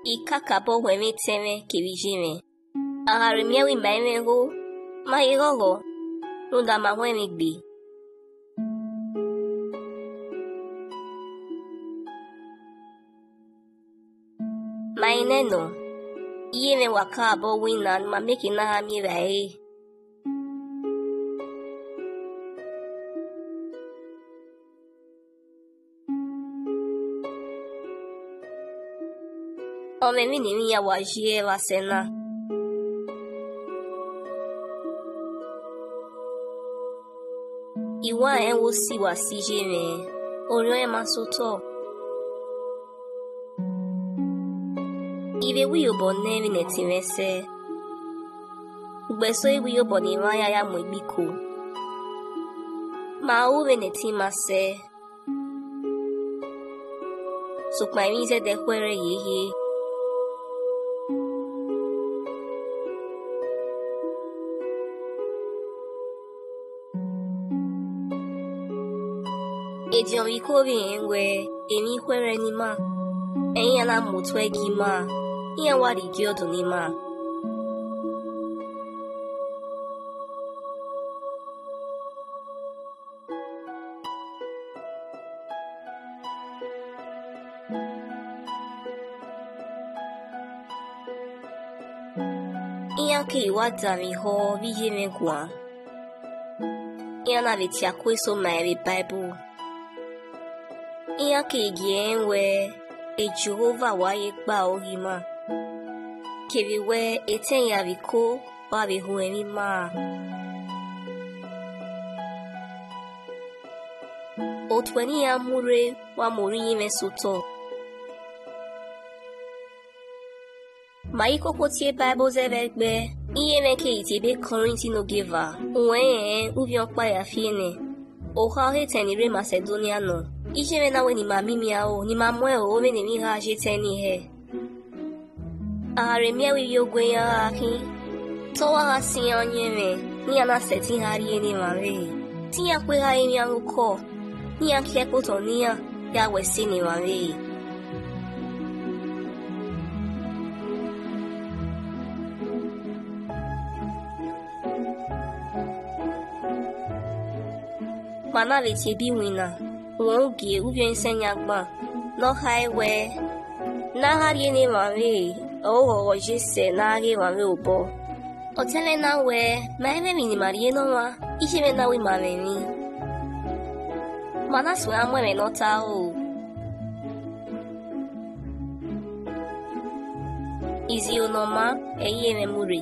Ikakabo weme teme kibijime. Aharemia wi maime ho. Mahigogo. Nunda mahweme gbi. Maineno. Iye me wakabo winan ma meki na hami rai. Ome mini miya wajie wasena. Iwa enwo si wasije me. Oryo masoto. Ibe wiyo bone vinetimese. Ugbeso wiyo bone vaya ya mwibiko. Ma uwe netimase. Sukmaimize de kwere yehe. Ejion wiko vienwe. Emi kwere nima. Enya na mutwe gima. Iya wari gyodo nima. Iya ki wadami ho vijeme gwa. Iya na vitia kweso maevi Bible. Iya ki gienwe Jehova waye gba ohima. Keviwe etenya viko babi huemi ma. Otweni ya mure wa muri yime soto. Maiko kotie Bible zebegbe. Iye meke itebe Corintino giva. Uwe uvion pa ya fiene. Oha heteni re Macedonia no. Ije na we ni mamimi ao ni mamwe o me ni mi ha jeteni he. Aharemia wi yogwe ya aki. Towa ha si anyeme. Ni ana seti hari eni mare. Tiya kwe ha emi anguko. Ni aki ekoto niya ya wesi ni mare. Mana veti bi wina. Wongi uvyo nsenya gba. No highway. Na hari eni mare. Oh, jese na age wame obo. Otele na we, maeme mini marie no wa. Ishime na we mamemi. Mana suwe amwe nota o. Izi onoma, eye memuri.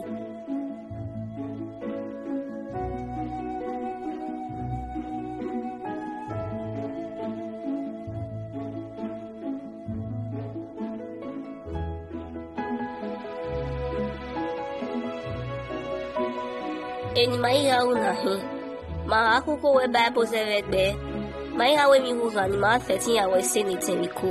Eni maiha unahi. Ma akuko we Bible zevegbe. Maiha we mihuha ni ma 13 ya we seni temiku.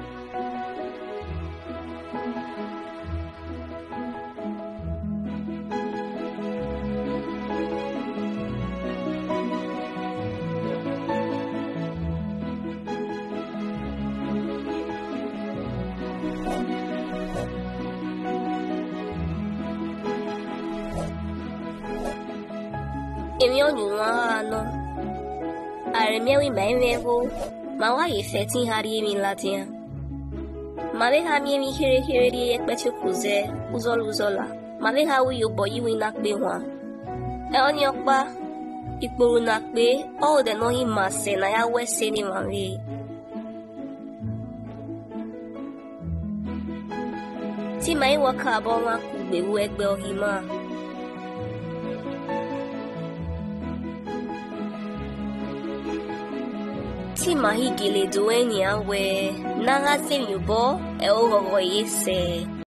Emi onyunwa ano. Aremia wi maimeho. Ma wa ye 13 hari emi latia. Ma be ha mi emi hire di ekpeche kuze. Uzola. Ma be ha wi yobo yiwi nakbe hwa. Oni okpa. Ikporu nakbe. All the no hi mase na ya wese ni mame. Ti mai waka abonwa kugbe wu egbe ohima. Ti mahi gile dueni awe. Naga se yubo. E ogogo yese.